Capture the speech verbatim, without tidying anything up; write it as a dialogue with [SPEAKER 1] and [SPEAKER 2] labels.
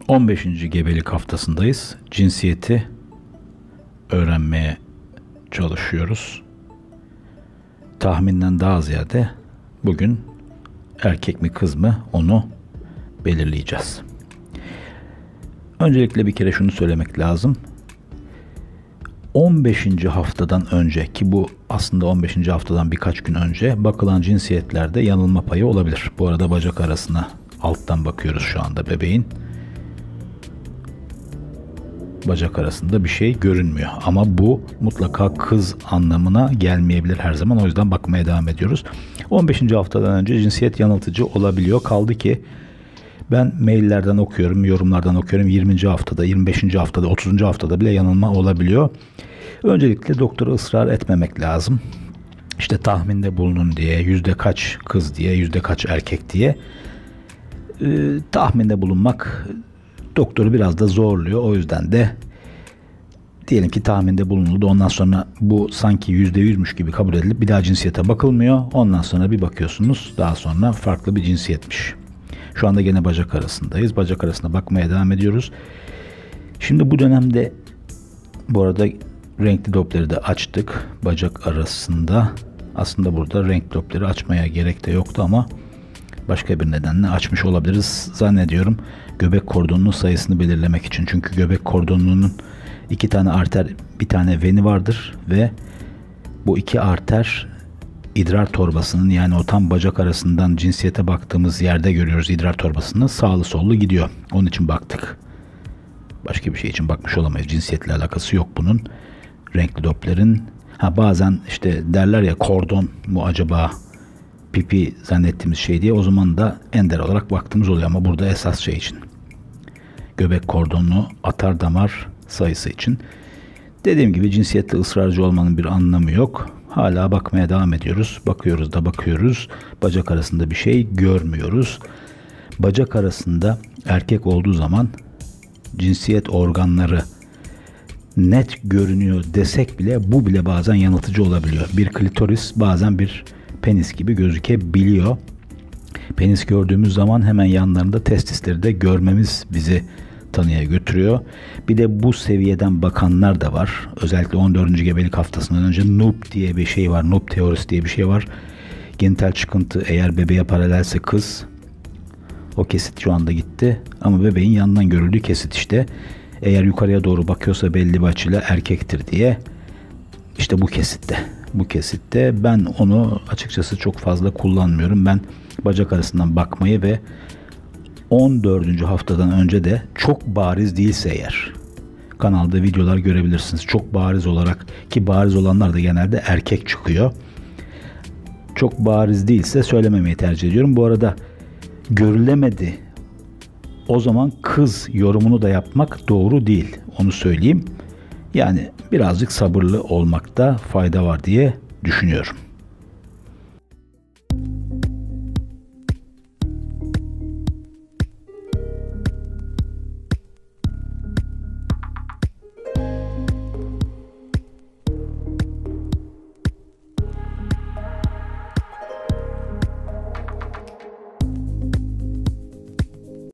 [SPEAKER 1] on beşinci gebelik haftasındayız. Cinsiyeti öğrenmeye çalışıyoruz. Tahminden daha ziyade bugün erkek mi kız mı onu belirleyeceğiz. Öncelikle bir kere şunu söylemek lazım. on beşinci haftadan önce, ki bu aslında on beşinci haftadan birkaç gün önce bakılan cinsiyetlerde yanılma payı olabilir. Bu arada bacak arasına alttan bakıyoruz şu anda bebeğin. Bacak arasında bir şey görünmüyor. Ama bu mutlaka kız anlamına gelmeyebilir her zaman. O yüzden bakmaya devam ediyoruz. on beşinci haftadan önce cinsiyet yanıltıcı olabiliyor. Kaldı ki ben maillerden okuyorum, yorumlardan okuyorum. yirminci haftada, yirmi beşinci haftada, otuzuncu haftada bile yanılma olabiliyor. Öncelikle doktora ısrar etmemek lazım. İşte tahminde bulunun diye, yüzde kaç kız diye, yüzde kaç erkek diye. Ee, tahminde bulunmak doktoru biraz da zorluyor. O yüzden de diyelim ki tahminde bulunuldu. Ondan sonra bu sanki yüzde yüzmüş gibi kabul edilip bir daha cinsiyete bakılmıyor. Ondan sonra bir bakıyorsunuz, daha sonra farklı bir cinsiyetmiş. Şu anda gene bacak arasındayız. Bacak arasına bakmaya devam ediyoruz. Şimdi bu dönemde bu arada renkli Doppler'i de açtık. Bacak arasında aslında burada renkli Doppler'i açmaya gerek de yoktu ama başka bir nedenle açmış olabiliriz zannediyorum. Göbek kordonunun sayısını belirlemek için. Çünkü göbek kordonunun iki tane arter, bir tane veni vardır ve bu iki arter idrar torbasının, yani o tam bacak arasından cinsiyete baktığımız yerde görüyoruz idrar torbasını. Sağlı sollu gidiyor. Onun için baktık. Başka bir şey için bakmış olamayız. Cinsiyetle alakası yok bunun. Renkli Doppler'in. Ha bazen işte derler ya, kordon mu acaba pipi zannettiğimiz şey diye, o zaman da ender olarak baktığımız oluyor ama burada esas şey için. Göbek kordonlu atar damar sayısı için. Dediğim gibi cinsiyette ısrarcı olmanın bir anlamı yok. Hala bakmaya devam ediyoruz. Bakıyoruz da bakıyoruz. Bacak arasında bir şey görmüyoruz. Bacak arasında erkek olduğu zaman cinsiyet organları net görünüyor desek bile bu bile bazen yanıltıcı olabiliyor. Bir klitoris bazen bir penis gibi gözükebiliyor. Penis gördüğümüz zaman hemen yanlarında testisleri de görmemiz bizi tanıya götürüyor. Bir de bu seviyeden bakanlar da var. Özellikle on dördüncü gebelik haftasından önce N U P diye bir şey var. N U P teorisi diye bir şey var. Genital çıkıntı eğer bebeğe paralelse kız. O kesit şu anda gitti. Ama bebeğin yanından görüldüğü kesit işte. Eğer yukarıya doğru bakıyorsa belli bir açıyla erkektir diye. İşte bu kesitte. Bu kesitte ben onu açıkçası çok fazla kullanmıyorum. Ben bacak arasından bakmayı ve on dördüncü haftadan önce de çok bariz değilse eğer, kanalda videolar görebilirsiniz. Çok bariz olarak, ki bariz olanlar da genelde erkek çıkıyor. Çok bariz değilse söylememeyi tercih ediyorum. Bu arada görülemedi, o zaman kız yorumunu da yapmak doğru değil. Onu söyleyeyim. Yani birazcık sabırlı olmakta fayda var diye düşünüyorum.